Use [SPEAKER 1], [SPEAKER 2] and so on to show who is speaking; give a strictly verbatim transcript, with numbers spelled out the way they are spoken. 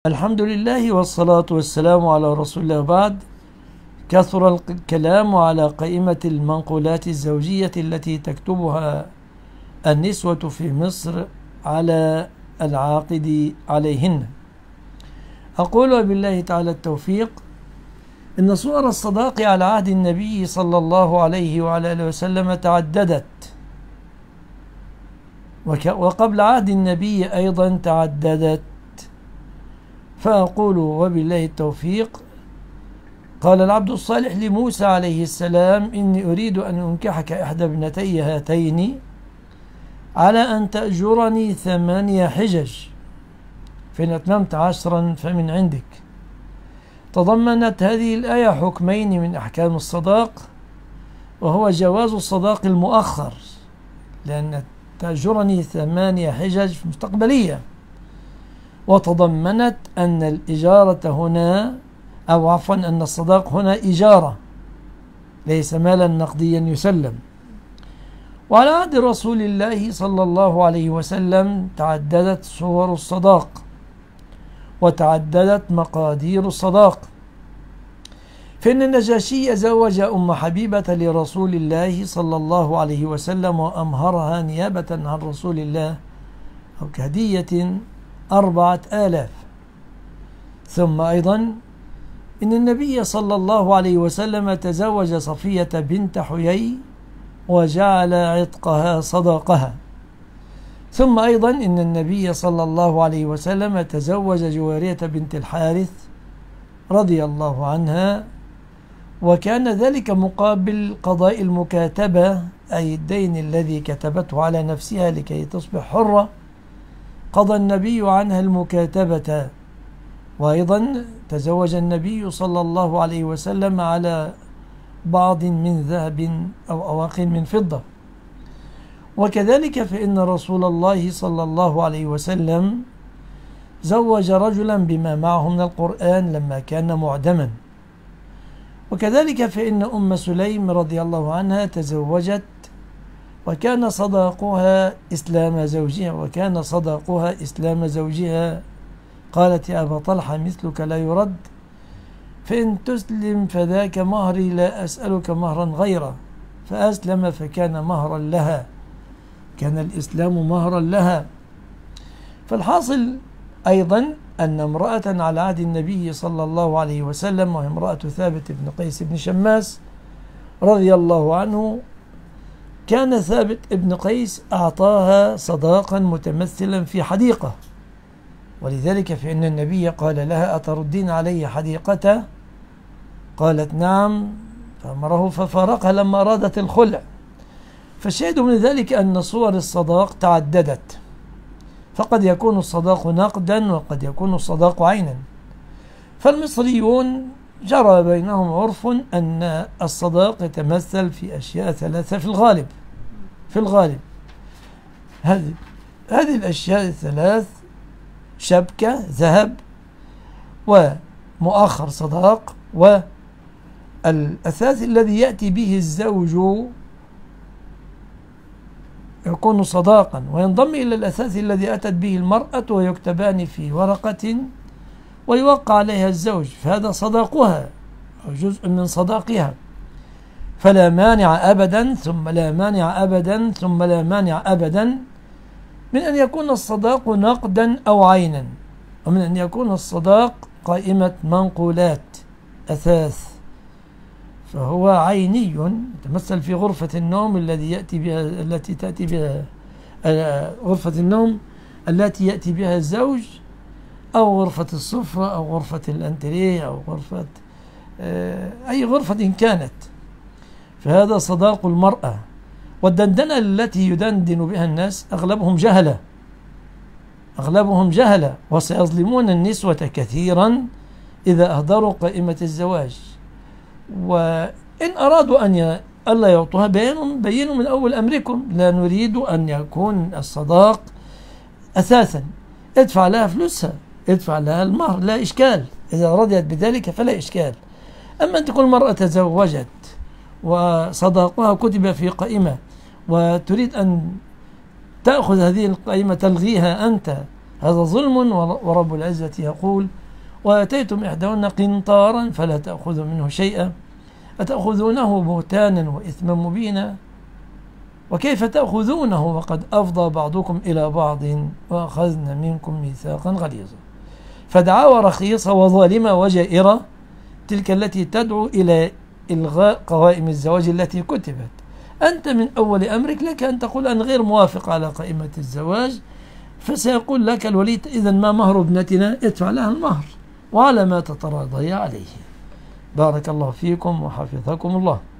[SPEAKER 1] الحمد لله والصلاة والسلام على رسول الله. بعد، كثر الكلام على قائمة المنقولات الزوجية التي تكتبها النسوة في مصر على العاقد عليهن. أقول بالله تعالى التوفيق: إن صور الصداق على عهد النبي صلى الله عليه وعلى آله وسلم تعددت، وقبل عهد النبي أيضا تعددت. فأقول وبالله التوفيق: قال العبد الصالح لموسى عليه السلام: إني أريد أن أنكحك إحدى ابنتي هاتين على أن تأجرني ثمانية حجج، فإن أتممت عشرا فمن عندك. تضمنت هذه الآية حكمين من أحكام الصداق، وهو جواز الصداق المؤخر، لأن تأجرني ثمانية حجج مستقبلية، وتضمنت أن الإجارة هنا أو عفوا أن الصداق هنا إجارة ليس مالا نقديا يسلم. وعلى عهد رسول الله صلى الله عليه وسلم تعددت صور الصداق وتعددت مقادير الصداق، فإن النجاشي زوج أم حبيبة لرسول الله صلى الله عليه وسلم وأمهرها نيابة عن رسول الله أو كهدية أربعة آلاف. ثم أيضا إن النبي صلى الله عليه وسلم تزوج صفية بنت حيي وجعل عتقها صداقها. ثم أيضا إن النبي صلى الله عليه وسلم تزوج جوارية بنت الحارث رضي الله عنها، وكان ذلك مقابل قضاء المكاتبة، أي الدين الذي كتبته على نفسها لكي تصبح حرة، قضى النبي عنها المكاتبة. وأيضا تزوج النبي صلى الله عليه وسلم على بعض من ذهب أو أواق من فضة. وكذلك فإن رسول الله صلى الله عليه وسلم زوج رجلا بما معه من القرآن لما كان معدما. وكذلك فإن أم سليم رضي الله عنها تزوجت وكان صداقها إسلام زوجها وكان صداقها إسلام زوجها. قالت: يا أبا طلحة مثلك لا يرد، فإن تسلم فذاك مهري، لا أسألك مهرا غيره. فأسلم فكان مهرا لها، كان الإسلام مهرا لها. فالحاصل أيضا أن امرأة على عهد النبي صلى الله عليه وسلم، وهي امرأة ثابت بن قيس بن شماس رضي الله عنه، كان ثابت بن قيس أعطاها صداقا متمثلا في حديقة، ولذلك فإن النبي قال لها: أتردين علي حديقته؟ قالت: نعم، فأمره ففارقها لما أرادت الخلع. فالشاهد من ذلك أن صور الصداق تعددت، فقد يكون الصداق نقدا وقد يكون الصداق عينا. فالمصريون جرى بينهم عرف أن الصداق يتمثل في أشياء ثلاثة في الغالب في الغالب هذه هذه الأشياء الثلاث: شبكة ذهب، ومؤخر صداق، والأثاث الذي يأتي به الزوج يكون صداقا، وينضم إلى الأثاث الذي أتت به المرأة، ويكتبان في ورقة ويوقع عليها الزوج، فهذا صداقها أو جزء من صداقها. فلا مانع أبدا ثم لا مانع أبدا ثم لا مانع أبدا من أن يكون الصداق نقدا أو عينا، ومن أن يكون الصداق قائمة منقولات أثاث، فهو عيني يتمثل في غرفة النوم الذي يأتي بها التي تأتي بها غرفة النوم التي يأتي بها الزوج، أو غرفة السفرة أو غرفة الأنتريه أو غرفة أي غرفة كانت، فهذا صداق المرأة. والدندنة التي يدندن بها الناس أغلبهم جهلة أغلبهم جهلة وسيظلمون النسوة كثيرا إذا أهدروا قائمة الزواج. وإن أرادوا أن ألا يعطوها بينوا بينوا من أول أمركم: لا نريد أن يكون الصداق أساسا، ادفع لها فلوسها، ادفع لها المهر، لا إشكال، إذا رضيت بذلك فلا إشكال. أما أن تكون المرأة تزوجت وصداقها كتب في قائمة وتريد أن تأخذ هذه القائمة تلغيها أنت هذا ظلم. ورب العزة يقول: وآتيتم إحداهن قنطارا فلا تأخذوا منه شيئا أتأخذونه بهتانا وإثما مبينا وكيف تأخذونه وقد أفضى بعضكم إلى بعض وأخذنا منكم ميثاقا غليظا. فدعاوى رخيصة وظالمة وجائرة تلك التي تدعو إلى إلغاء قوائم الزواج التي كتبت. أنت من أول أمرك لك أن تقول أنا غير موافق على قائمة الزواج، فسيقول لك الولي: إذا ما مهر ابنتنا؟ ادفع لها المهر وعلى ما تتراضي عليه. بارك الله فيكم وحفظكم الله.